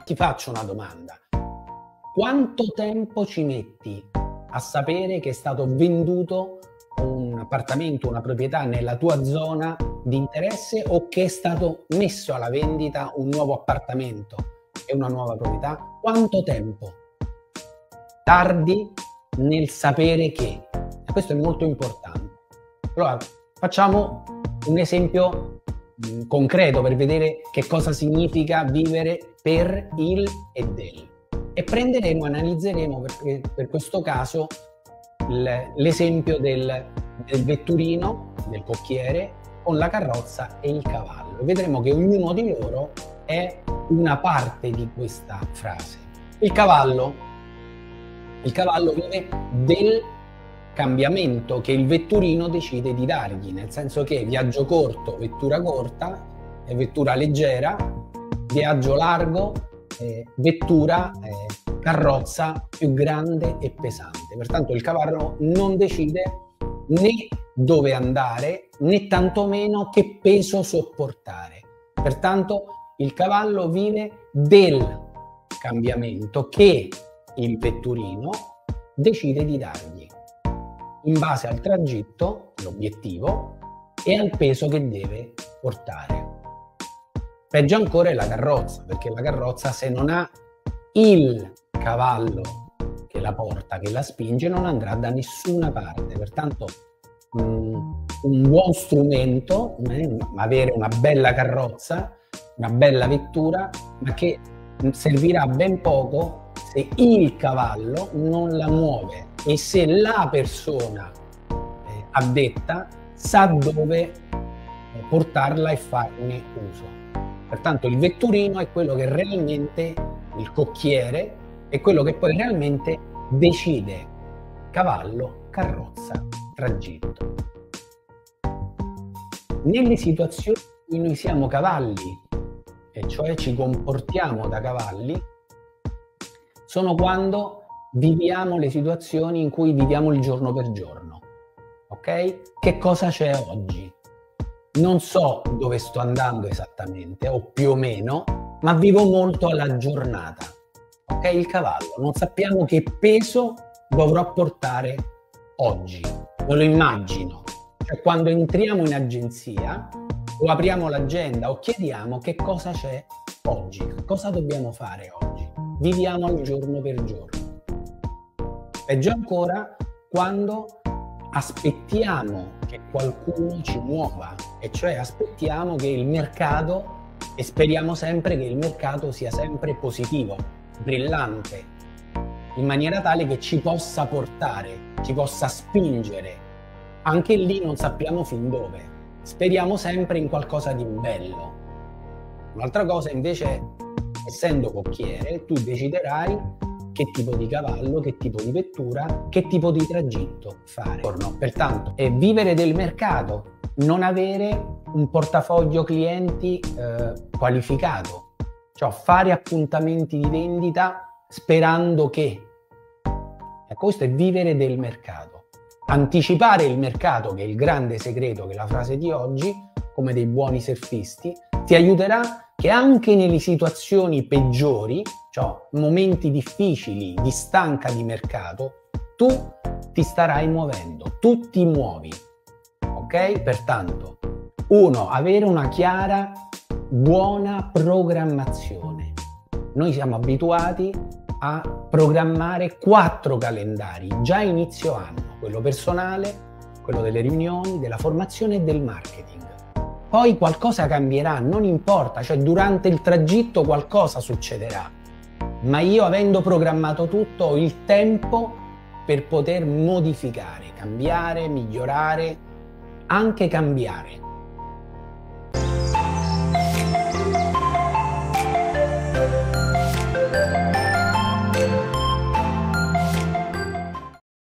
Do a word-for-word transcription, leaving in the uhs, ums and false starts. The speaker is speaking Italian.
ti faccio una domanda. Quanto tempo ci metti a sapere che è stato venduto un appartamento, una proprietà nella tua zona di interesse o che è stato messo alla vendita un nuovo appartamento e una nuova proprietà? Quanto tempo tardi nel sapere che? E questo è molto importante. Allora, facciamo un esempio mh, concreto per vedere che cosa significa vivere per il e del. E prenderemo, analizzeremo per, per questo caso l'esempio del, del vetturino, del cocchiere, con la carrozza e il cavallo. Vedremo che ognuno di loro è una parte di questa frase. Il cavallo, il cavallo vive del cambiamento che il vetturino decide di dargli, nel senso che viaggio corto, vettura corta, e vettura leggera, viaggio largo, eh, vettura, eh, carrozza più grande e pesante. Pertanto il cavallo non decide né dove andare né tantomeno che peso sopportare. Pertanto il cavallo vive del cambiamento che il vetturino decide di dargli in base al tragitto, l'obiettivo e al peso che deve portare. Peggio ancora è la carrozza, perché la carrozza, se non ha il cavallo che la porta, che la spinge, non andrà da nessuna parte. Pertanto mh, un buon strumento, eh, avere una bella carrozza, una bella vettura, ma che servirà ben poco se il cavallo non la muove e se la persona eh, addetta sa dove eh, portarla e farne uso. Pertanto il vetturino è quello che realmente, il cocchiere, è quello che poi realmente decide cavallo, carrozza, tragitto. Nelle situazioni in cui noi siamo cavalli, e cioè ci comportiamo da cavalli, sono quando viviamo le situazioni in cui viviamo il giorno per giorno. Ok? Che cosa c'è oggi? Non so dove sto andando esattamente, o più o meno, ma vivo molto alla giornata. Ok? Il cavallo. Non sappiamo che peso dovrò portare oggi. Me lo immagino. Cioè, quando entriamo in agenzia, o apriamo l'agenda o chiediamo che cosa c'è oggi, cosa dobbiamo fare oggi. Viviamo il giorno per giorno. Peggio ancora quando aspettiamo che qualcuno ci muova, e cioè aspettiamo che il mercato, e speriamo sempre che il mercato sia sempre positivo, brillante, in maniera tale che ci possa portare, ci possa spingere. Anche lì non sappiamo fin dove. Speriamo sempre in qualcosa di bello. Un'altra cosa invece, essendo cocchiere, tu deciderai che tipo di cavallo, che tipo di vettura, che tipo di tragitto fare. Pertanto, è vivere del mercato, non avere un portafoglio clienti eh, qualificato, cioè fare appuntamenti di vendita sperando che. Ecco, questo è vivere del mercato. Anticipare il mercato, che è il grande segreto, che è la frase di oggi, come dei buoni surfisti, ti aiuterà che anche nelle situazioni peggiori, cioè momenti difficili, di stanca di mercato, tu ti starai muovendo, tu ti muovi, ok? Pertanto, uno, avere una chiara, buona programmazione. Noi siamo abituati a programmare quattro calendari, già inizio anno, quello personale, quello delle riunioni, della formazione e del marketing. Poi qualcosa cambierà, non importa, cioè durante il tragitto qualcosa succederà, ma io, avendo programmato tutto, ho il tempo per poter modificare, cambiare, migliorare, anche cambiare.